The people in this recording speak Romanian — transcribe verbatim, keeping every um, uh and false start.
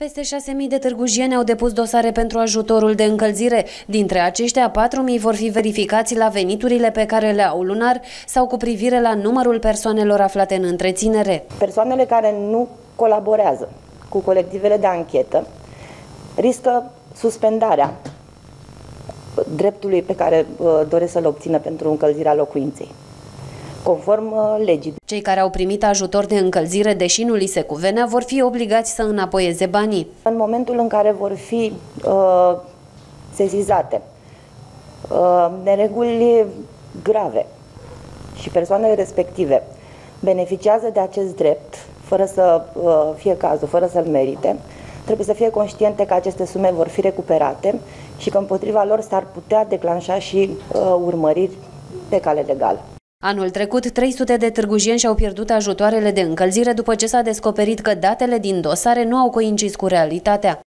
Peste șase mii de târgujieni au depus dosare pentru ajutorul de încălzire. Dintre aceștia, patru mii vor fi verificați la veniturile pe care le au lunar sau cu privire la numărul persoanelor aflate în întreținere. Persoanele care nu colaborează cu colectivele de anchetă riscă suspendarea dreptului pe care uh, doresc să-l obțină pentru încălzirea locuinței, conform uh, legii. Cei care au primit ajutor de încălzire, deși nu li se cuvenea, vor fi obligați să înapoieze banii. În momentul în care vor fi uh, sesizate uh, nereguli grave și persoanele respective beneficiază de acest drept, fără să uh, fie cazul, fără să-l merite, trebuie să fie conștiente că aceste sume vor fi recuperate și că împotriva lor s-ar putea declanșa și uh, urmăriri pe cale legală. Anul trecut, trei sute de târgujieni și-au pierdut ajutoarele de încălzire după ce s-a descoperit că datele din dosare nu au coincis cu realitatea.